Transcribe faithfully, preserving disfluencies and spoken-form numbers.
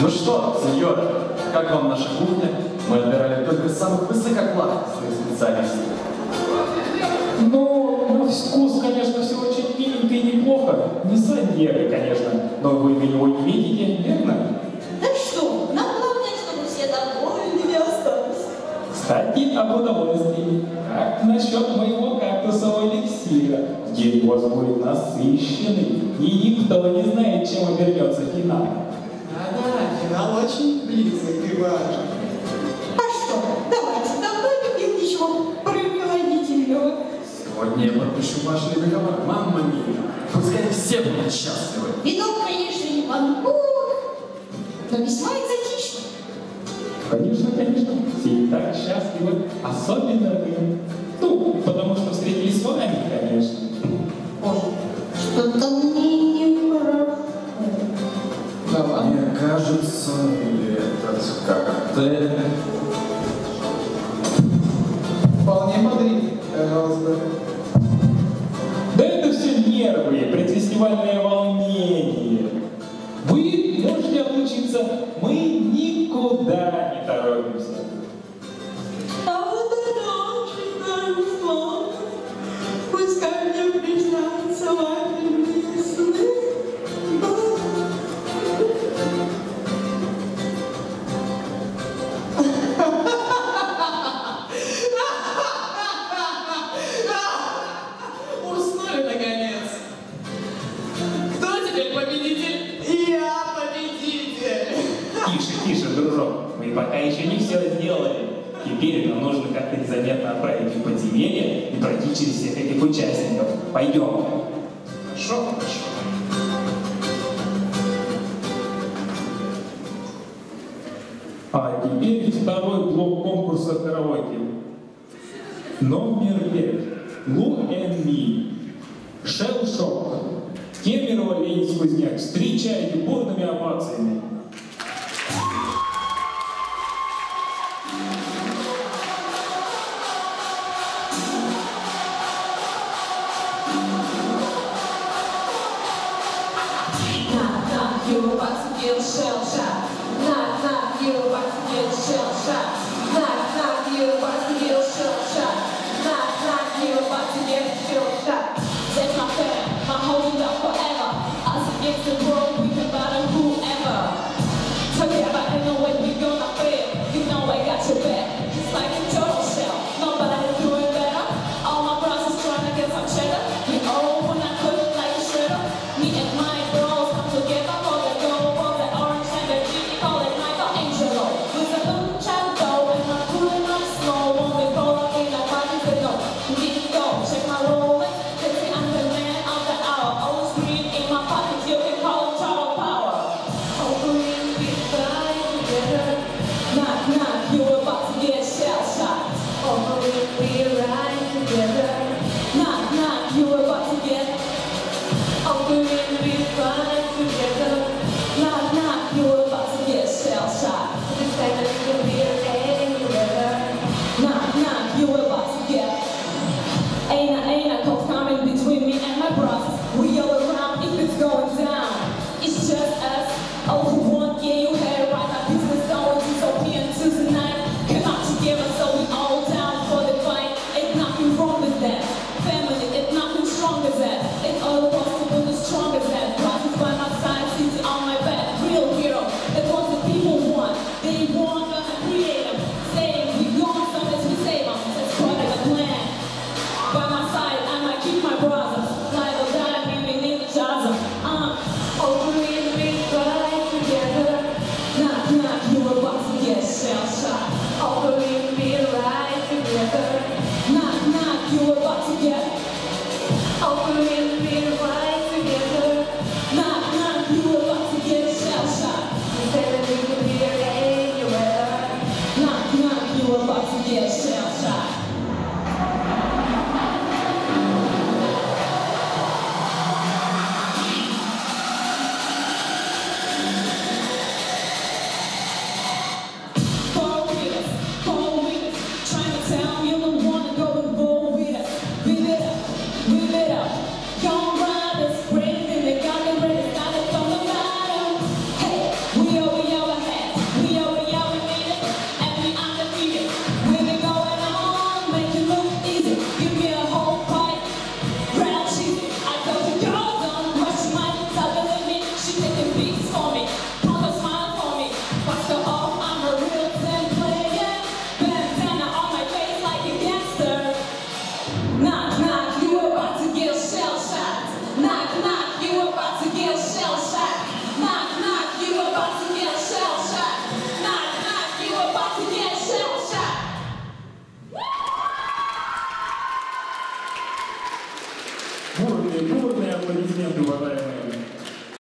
Ну что, сеньор, как вам наша кухня? Мы отбирали только самых высококлассных специалистов. Ну, на вкус, конечно, все очень миленько и неплохо. Не Сан-Диего, конечно, но вы на него не видите, верно? Да что, нам главное, чтобы все довольными остались. Кстати, об удовольствии. Как насчет моего кактусового эликсира? День у вас будет насыщенный, и никто не знает, чем обернется финал. Да-да, финал очень близок и важен. А что, давайте, давно не пил ничего прохладительного. Сегодня я подпишу важный договор, мамма мия. Пускай все будут счастливы. Вино, конечно, не Бангкок, но весьма экзотично. Конечно, конечно, все так счастливы, особенно вы. Ну, потому что встретились с вами, конечно. Ой, что-то мне не хорошо. Да ладно. Мне кажется, этот коктейль... Вполне бодрит, пожалуйста. Да это все нервы, предфестивальное волнение. Вы можете отлучиться, мы никуда не торопимся. А вот это очень даже славно. Пускай мне приснятся вафельные сны. Уснули, наконец. Кто теперь победитель? Я победитель. Тише, тише, дружок, мы пока еще не все сделали. Теперь нам нужно как-то незаметно отправить их в подземелье и пройти через всех этих участников. Пойдем. Хорошо, хорошо. А теперь второй блок конкурса караоке. Номер пять. Лу and Me. Shell Shock. Кемерово, Ленинский Кузняк. Встречайте бурными овациями. Knock, knock, you about to get shell shocked. Knock, knock, you about to get shell shocked.